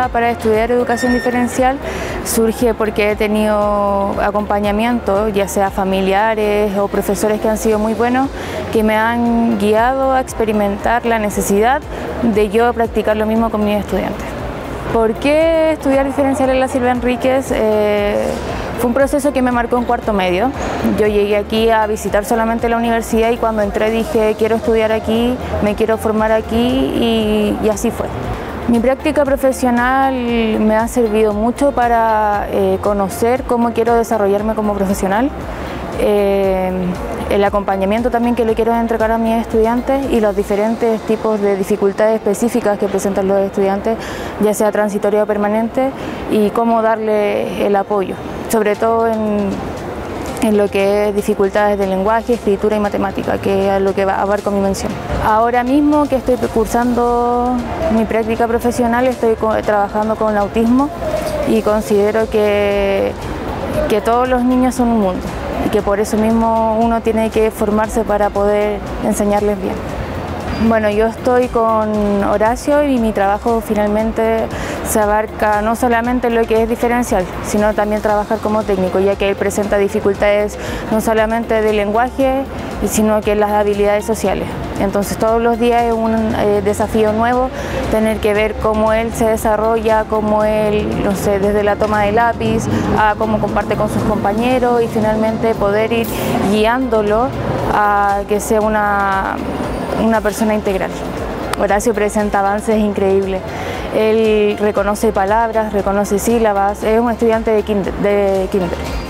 motivada para estudiar educación diferencial surge porque he tenido acompañamiento, ya sea familiares o profesores que han sido muy buenos, que me han guiado a experimentar la necesidad de yo practicar lo mismo con mis estudiantes. ¿Por qué estudiar diferencial en la Silva Enríquez? Fue un proceso que me marcó en cuarto medio. Yo llegué aquí a visitar solamente la universidad y cuando entré dije quiero estudiar aquí, me quiero formar aquí y así fue. Mi práctica profesional me ha servido mucho para conocer cómo quiero desarrollarme como profesional, el acompañamiento también que le quiero entregar a mis estudiantes y los diferentes tipos de dificultades específicas que presentan los estudiantes, ya sea transitoria o permanente, y cómo darle el apoyo, sobre todo en lo que es dificultades de lenguaje, escritura y matemática, que es lo que abarco mi mención. Ahora mismo que estoy cursando mi práctica profesional estoy trabajando con autismo y considero que todos los niños son un mundo y que por eso mismo uno tiene que formarse para poder enseñarles bien. Bueno, yo estoy con Horacio y mi trabajo finalmente se abarca no solamente lo que es diferencial, sino también trabajar como técnico, ya que él presenta dificultades no solamente de lenguaje, sino que las habilidades sociales. Entonces todos los días es un desafío nuevo tener que ver cómo él se desarrolla, cómo él, no sé, desde la toma de lápiz, a cómo comparte con sus compañeros y finalmente poder ir guiándolo a que sea una persona integral. Horacio presenta avances increíbles. Él reconoce palabras, reconoce sílabas, es un estudiante de kinder.